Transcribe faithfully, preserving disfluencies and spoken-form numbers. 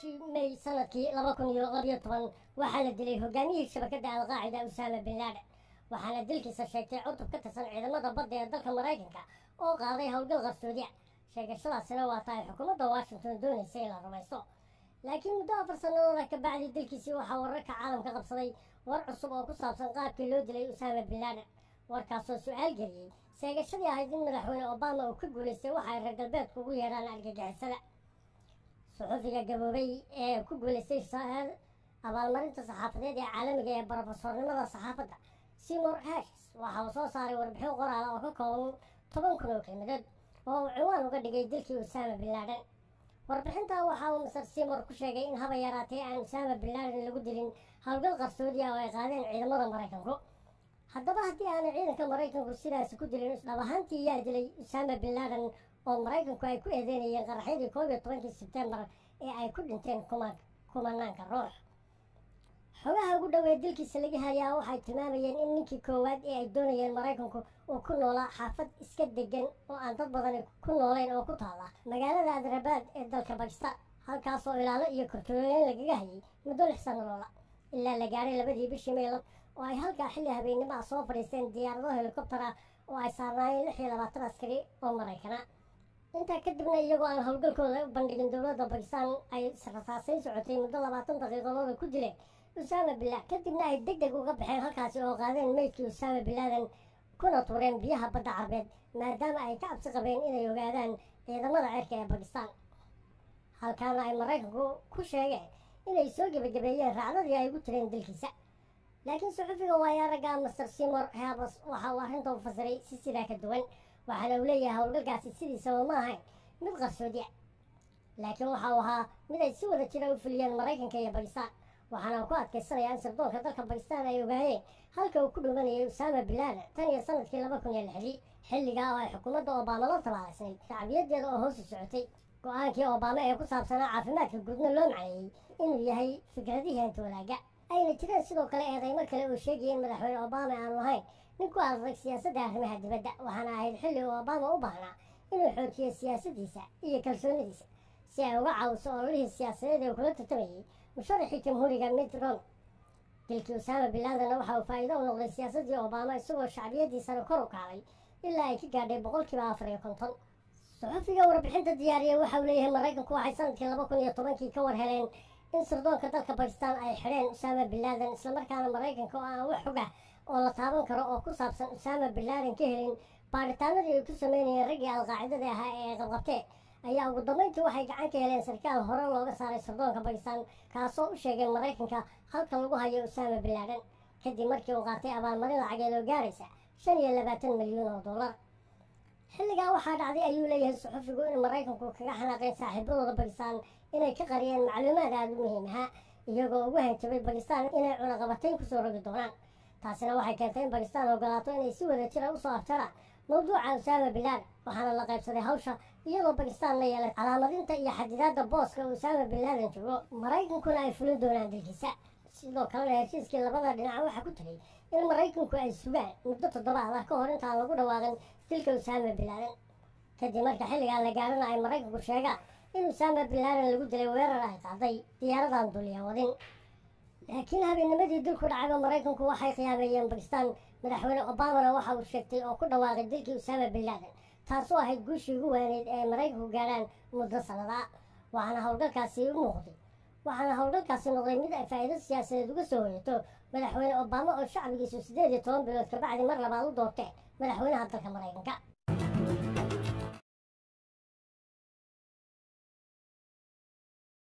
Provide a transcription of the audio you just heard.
bishii May sanadkii laba kun iyo laba iyo toban waxaa la dilay hogaamiyihii shabakadda Al-Qaacida Usaama bin Laden waxaana dilkiisa sheegtay cutub ka tirsan ciidamada badda ee dalka Mareykanka oo qaaday howlgal qarsoodi ah. sheegashadaasina waa tahay xukuumadda Washington doonaysa in la rumaysto, laakiin muddo afar sannadood ka bacdi dilkiisii waxaa wararka caalamka qabsaday war cusub oo ku saabsan qaabkii loo dilay Usaama bin Laden, warkaasoo su-aal geliyey sheegashadii ahayd in madaxweyne Obama uu ka guulaystay waxa ay reer galbeedku ugu yeedhaan argagixisada. suxufiga gaboobay ee ku guulaystay abaalmarinta saxaafadeed ee caalamiga ee barofesoornimada saxaafadda Seymour Hersh waxa uu soo saaray warbixin qoraal oo ka kooban toban kun oo kelmadood oo uu ciwaan uga dhigay dilkii Usaama bin Laden. warbixintaa waxa uu mister Seymour ku sheegay in haba yaraatee aan Usaama bin Laden lagu dilin howlgal qarsoodi ah oo ay qaadeen ciidamada Mareykanku. haddaba haddii aanay ciidanka Mareykanku sidaasi ku dilin dhab ahaantii yaa dilay Usaama bin Laden oo Mareykanku ay ku eedeynayeen qaraxyadii koob iyo tobankii Sebtembar ee ay ku dhinteen kumanaanka ruux. xogaha ugu dhoweed dilkiisa laga hayaa waxay tilmaamayeen in ninkii koowaad ee ay doonayeen Mareykanku uu ku noolaa xaafad iska degan oo aan dad badan ku noolayn oo ku taala magaalada Hyderabad ee dalka Pakistan, halkaasoo ilaalo iyo kortooyin lagaga hayay muddo lix sannadood ilaa la gaaray labadii bishii May oo ay halkaa xilli habeenimo ah soo fadhiisteen diyaarado helikobtar ah oo ay saarnaayeen lix iyo labaatan askari oo Mareykan ah. intaa kadibna iyagoo aan howlgalkooda u bandhigin dowladda Pakistan ay rasaasayn socotay muddo labaatan daqiiqadood ku dileen Usaama bin Laden, kadibna ay deg deg uga baxeen halkaasi oo qaadeen meydkii Usaama bin Laden kuna tuureen biyaha badda Carbeed maadaama ay ka cabsi qabeen inay ogaadaan ciidamada cirka ee Pakistan. halkaana ay Mareykanku ku sheegeen inay soo gebagabeeyeen raacdadii ay ugu tireen dilkiisa. laakiin suxufiga waayaaraga mister Seymour Hersh waxa uu arrinta u fasiray si sidaa ka duwan, waxaana uu leeyahay howlgalkaasi sidiisaba ma ahayn mid qarsoodi ah, laakiin waxa uu ahaa mid ay si wada jira u fuliyeen Mareykanka iyo Pakistan. waxaana ku adkaysanaya in sirdoonka dalka Pakistan ay ogaayeen halka uu ku dhumanayay Usaama bin Laden tan iyo sanadkii laba kun iyo lixdii, xilligaa oo ay xukuumadda Obama la tabaalaysay shacbiyadeeda oo hoos u socotay. go-aankii Obama ee ku saabsanaa caafimaadka guudna loo macneeyey inuu yahay fikradihii hanti wanaagga, ayna jireen sidoo kale eedeymo kale oo sheegaya in madaxweyne Obama aanu ahayn nin ku adag siyaasadda arrimaha dibadda, waxaana ahayd xilli uu Obama u baahnaa inuu xoojiyo siyaasaddiisa iyo kalsoonidiisa si ay uga caawiso ololihii siyaasadeed ee kula tartamayay musharaxii jamhuuriga Mitt Romney. dilkii Usaama bin Ladenna waxa uu faa'iido u noqday siyaasaddii Obama isagoo shacbiyadiisana kor u kacday ilaa ay ka gaadhay boqolkiiba afar iyo konton. suxufiga warbixinta diyaariyay waxa uu leeyahay Mareykanku waxay sanadkii laba kun iyo tobankii ka war heleen in sirdoonka dalka Pakistan ay xidheen Usaama bin Laden, islamarkaana Mareykanka oo aan wax xog ah oo la taaban karo oo ku saabsan Usaama bin Laden ka helin baaritaanadii ay ku sameynayeen raggii Al-Qaacidada ahaa ee ay qabqabteen ayaa ugu dambeyntii waxay gacan ka heleen sarkaal hore looga saaray sirdoonka Pakistan kaasoo u sheegay Mareykanka halka lagu hayo Usaama bin Laden kadib markii uu qaatay abaalmarin lacageed oo gaaraysa shan iyo labaatan milyan oo dollar. xilligaa waxaa dhacday ayuu leeyahay suxufigu in Mareykanku kaga xanaaqeen saaxiibadooda Pakistan inay ka qariyeen macluumaad aada u muhiim ah, iyagoo ugu hanjabay Pakistan inay cunaqabatayn kusoo rogi doonaan. taasina waxay keentay in Pakistan ogolaato inay si wada jira usoo afjaraan mawduuca Usaama bin Laden, waxaana la qaybsaday hawsha iyadoo Pakistan la yeelay calaamadinta iyo xadidaadda booska Usaama bin Laden joogo, Mareykankuna ay fulin doonaan dilkiisa. sidoo kalena heshiiskii labada dhinac waxaa ku tagay in Mareykanku ay sugaan muddo toddobaad ah ka hor intaan lagu dhawaaqin dilka Usaama bin Laden. kadib marka xilligaa la gaarana ay Mareykanku sheegaan in Usaama bin Laden lagu dilay weerar ay qaaday diyaaradan duuliya wadin. laakiin habeennimadii dilku dhacayba Mareykanku waxay khiyaameeyeen Pakistan. madaxweyne Obamana waxa uu sheegtay oo ku dhawaaqay dilkii Usaama bin Laden, taasoo ahayd guushii ugu weyneyd ee Mareykanku gaaraan muddo sannada ah. waxaana howlgalkaasi u muuqday waxaana howlgalkaasi noqday mid ay faa'iido siyaasadeed uga soo hoyato madaxweyne Obama oo shacbigiisu siddeed iyo toban bilood ka bacdi mar labaad u doorteen madaxweynaha dalka Mareykanka.